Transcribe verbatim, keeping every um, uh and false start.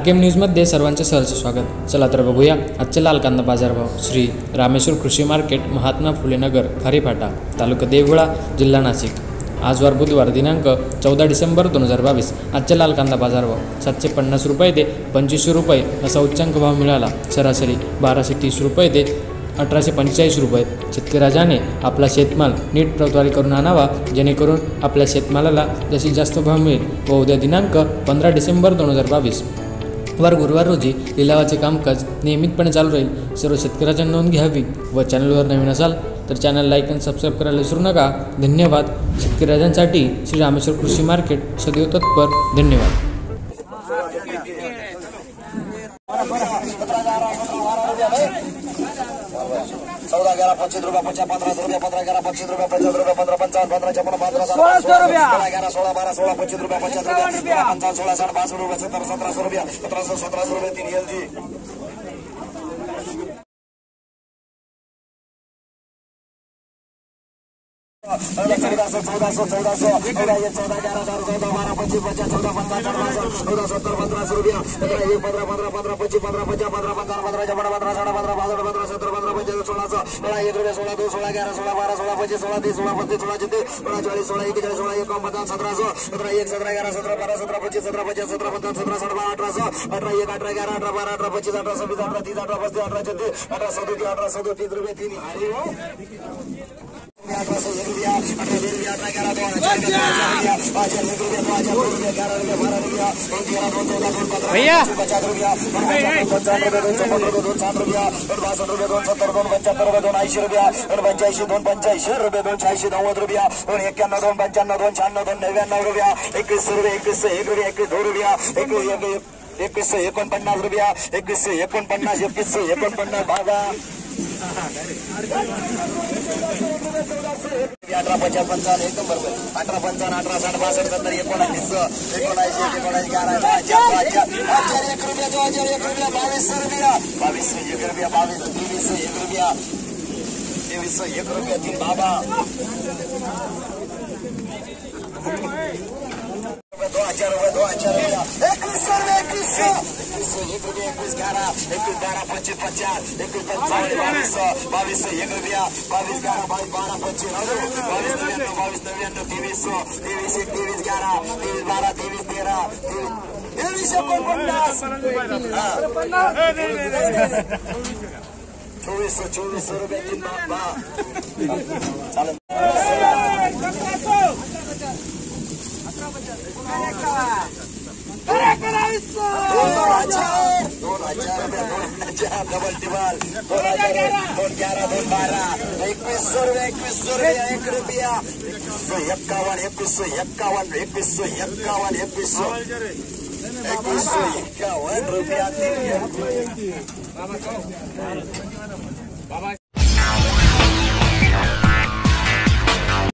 RKM न्यूजमध्ये सर्वांचे सहर्ष स्वागत। चला तर बघूया आजचे लाल कांदा बाजारभाव। श्री रामेश्वर कृषी मार्केट, महात्मा फुले नगर, खारीफाटा, तालुका देवगडा, जिल्हा नाशिक। आज वार बुधवार दिनांक चौदा डिसेंबर दोन हजार बावीस। आजचे लाल कांदा बाजारभाव सातशे पन्नास रुपये ते पंचवीसशे रुपये असा उच्चांक भाव मिळाला। सरासरी बाराशे तीस रुपये ते अठराशे पंचेचाळीस रुपये। शेतकऱ्याने आपला शेतमाल नीट प्रतवारी करून आणावा, जेणेकरून आपल्या शेतमालाला जास्तीत जास्त भाव मिळेल। व उद्या दिनांक पंधरा डिसेंबर दोन हजार बावीस वार गुरुवार रोजी लिलावाचे कामकाज नियमितपणे चालू राहील। सर्व शेतकऱ्याची नोंद घ्यावी व चॅनलवर नवीन असाल तर चॅनल लाईक आणि सबस्क्राईब करायला विसरू नका। धन्यवाद। शेतकऱ्यांसाठी श्री रामेश्वर कृषी मार्केट सदैव तत्पर। धन्यवाद। चौदह ग्यारह पच्चीस रुपया पचास पंद्रह रुपया पंद्रह ग्यारह पच्चीस रुपया पचास रुपया पंद्रह पंचावन पंद्रह छप्पन पंद्रह सोलह सौ रुपया ग्यारह सोलह बारह सोलह पच्चीस रुपया पचास रुपया पंचावन सोलह साठ बासठ रुपया सत्तर सत्रह सौ रुपया सत्रह सौ सत्रह सौ रुपया तीन एल जी चौदह सौ चौदह सौ चौदह सौ चौदह चौदह ग्यारह चौदह बारह पच्चीस पचास चौदह पंद्रह चौदह सत्तर पंद्रह सौ रुपया पंद्रह पंद्रह पंद्रह पंद्रह पच्चीस पंद्रह पचास पंद्रह पंद्रह पंद्रह छप्पन पंद्रह साठ पंद्रह बासठ पंद्रह सत्तर पंद्रह पचास सोलह सौ सोलह एक रुपया सोलह दो सोलह ग्यारह सोलह बारह सोलह पच्चीस सोलह तीस सोलह बत्तीस सोलह छत्तीस सोलह चालीस सोलह एक चालीस सोलह एक पचास सत्रह सौ सत्रह एक सत्रह ग्यारह सत्रह बारह सत्रह पच्चीस सत्रह पचास सत्रह पंद्रह सत्रह साठ बारह अठारह सौ अठारह एक अठारह ग्यारह अठारह बारह अठारह पच्चीस अठारह छब्बीस अठारह तीस अठारह पस्तीस अठारह छत्तीस अठारह सदतीस अठारह सदतीस तीस रुपये तीन अठारह सौ एक रुपया अठारह दो रुपया अठारह ग्यारह दो हजार पाँच हजार एक रुपया दो हजार दो रुपया ग्यारह रुपया बारह रुपया दो तेरह दो चौदह दो पंद्रह पचास रुपया पंचानवे रुपये दो चौपन रुपये दो साठ रुपया बासठ रुपये दोन सत्तर दोन पंच्याहत्तर रुपये दोन ऐंशी रुपया दोन पंच्याऐंशी दोन पंच्याऐंशी रुपये दोन शहाऐंशी नव्वद रुपया दोन एक्क्याण्णव दोन पंच्याण्णव दोन शहाण्णव दोन नव्याण्णव रुपया एकवीसशे रुपये एकवीसशे एक रुपया एकवीस दो रुपया एकवीस एकवीसशे एकोणपन्नास रुपया एकवीसशे एकोणपन्नास एकवीसशे एकोणपन्नास भागा अठरा पचास पंचावन्न एक नंबर अठरा पंचावन्न अठरा साठ बासष्ट सत्तर एकोणऐंशी एकोणऐंशी एकोणऐंशी ग्यारह हजार एक रुपया दो हजार एक रुपया बावीसशे रुपया बावीसशे एक रुपया बावीस तेवीसशे एक रुपया तेवीसशे एक रुपया तीन बाबा दो हजार रुपये दो हजार रुपया एकवीस रुपये एकवीस एक रुपया एकवीस ग्यारह एकवीस ग्यारह पच्चीस पचास एकवीस पंचावन बावीस बावीस एक रुपया बावीस ग्यारह बाईस बारह पच्चीस बावीस नव्याण्णव बावीस नव्याण्णव तेवीस सौ तेवीस एक तेवीस ग्यारह तेवीस बारह तेवीस तेरह तेवीस एकोणपन्नास चोवीस सौ चोवीस सौ रुपये तीन चालेल दोन हजार रुपया दोन हजार डबल टिबल दोन हजार दोन ग्यारह दोन बारह एकवीस सौ रुपया एकवीस सौ रुपया एक रुपया एकवीस सौ एक्कावन एकवीस सौ एक्कावन एकवीस सौ एक्कावन एकवीस सौ एकवीस सौ एक्कावन रुपया